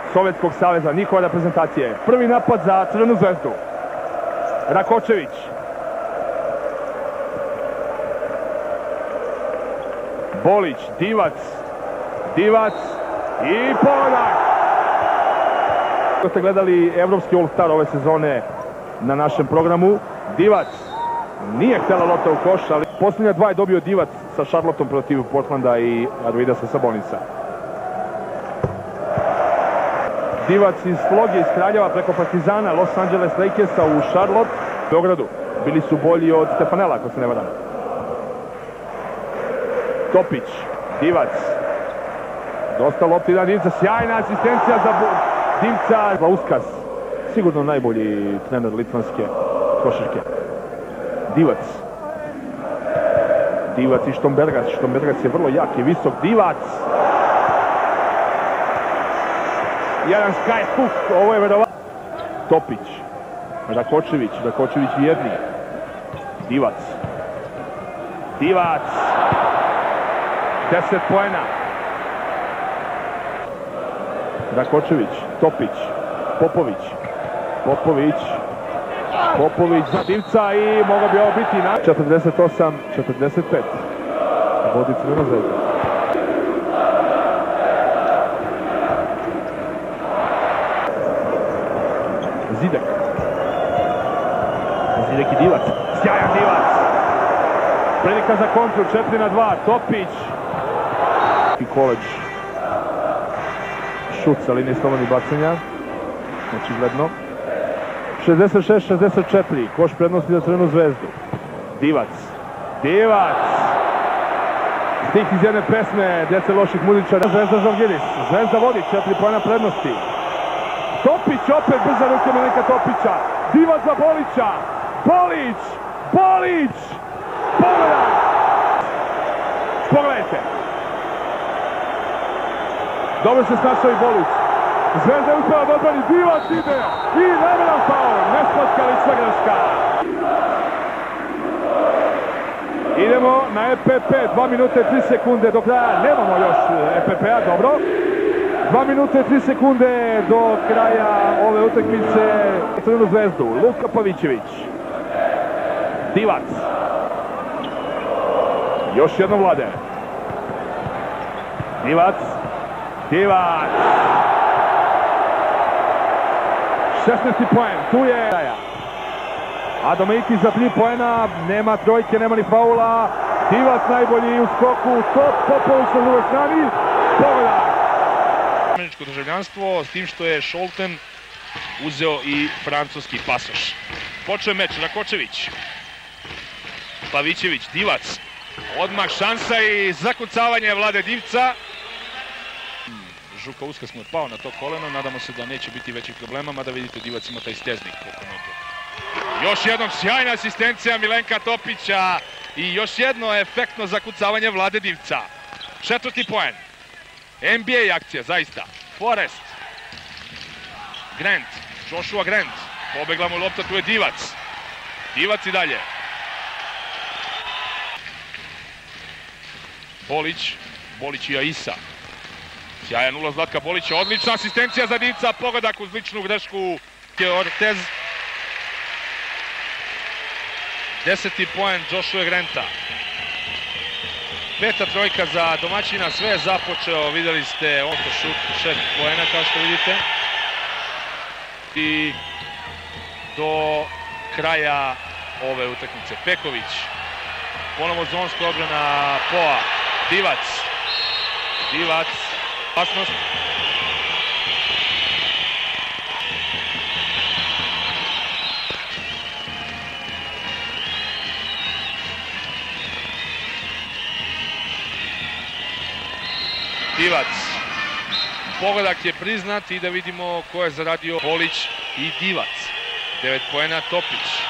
Sovjetskog saveza, njihova reprezentacije. Prvi napad za Crvenu zvezdu. Rakočević. Bolić, Divac i pogodak! Ako ste gledali Evropski All-Star ove sezone na našem programu, Divac nije htjela lopta u koš, ali posljednja dva je dobio Divac sa Charlottom protiv Portlanda i Arvidasa Sabonisa. Divac iz Sloge, iz Kraljeva preko Partizana, Los Angeles Lakersa u Charlotte, Beogradu. Bili su bolji od Stefanela, ako se ne varam. Topić, Divac. Dosta lopti na Divca, sjajna asistencija za Divca. Lauskas, sigurno najbolji trener litvanske košarke. Divac i Štombergac. Štombergac je vrlo jak i visok. Divac. Jedan skyhook, ovo je verovatno. Topić, Rakočević vjerni. Divac. 10 poena. Rakočević, Topić, Popović za Divca i mogao bi ovo biti na 48-45. Vodi Crvena zvezda. Zidek i Divac. Sjajan Divac. Prilika za kontru, 4-2. Topić. I Koleđ. Šut sa linije slobodnih bacanja. Očigledno. 66-64. Koš prednosti za Crvenu zvezdu. Divac. Stih iz jedne pesme djece loših muzičara. Zvezda Žalgiris. Zvezda vodi 4 poena prednosti. Topić, opet brza ruke Milenka Topića. Divac za Bolića. Bolić! Pogledajte. Dobro se snašao i Bolić. Zvezda je uspjela da odbrani. Divac ide i namjeran faul. Nesportska lična greška. Idemo na EPP. 2 minute 3 sekunde do kraja. Nemamo još EPP-a, dobro. 2 minute 3 sekunde do kraja ove utakmice. Crvenu zvezdu. Luka Pavićević. Divac. Još jednom Vlade. Divac. 16. poen. Tu je Adomaitis za 3 poena. Nema trojke, nema ni faula. Divac najbolji u skoku. Popović na drugoj strani. Pogodak. Američko državljanstvo, s tim što je Šolten uzeo i francuski pasoš. Počeo je meč, Rakočević. Pavićević, Divac. Odmah šansa i zakucavanje Vlade Divca. Žuka Uskas mu je pao na to koleno, nadamo se da neće biti većih problema, mada vidite Divac ima taj steznik. Još jednom sjajna asistencija Milenka Topića i još jedno efektno zakucavanje Vlade Divca. 4. poen. NBA akcija, zaista. Forrest. Joshua Grant. Pobegla mu lopta, tu je Divac. Divac i dalje. Bolić i Aisa. Sjajan ulaz Zlatka Bolića, odlična asistencija za Divca, pogodak uz ličnu grešku Ortez. 10. poen Joshua Granta. 5. trojka za domaćina, sve je započeo, vidjeli ste šut 6 poena kao što vidite. I do kraja ove utakmice. Peković, ponovo zonska odbrana Poa, Divac, opasnost. Divac. Pogodak je priznat i da vidimo ko je zaradio. Bolić i Divac. 9 poena Topić.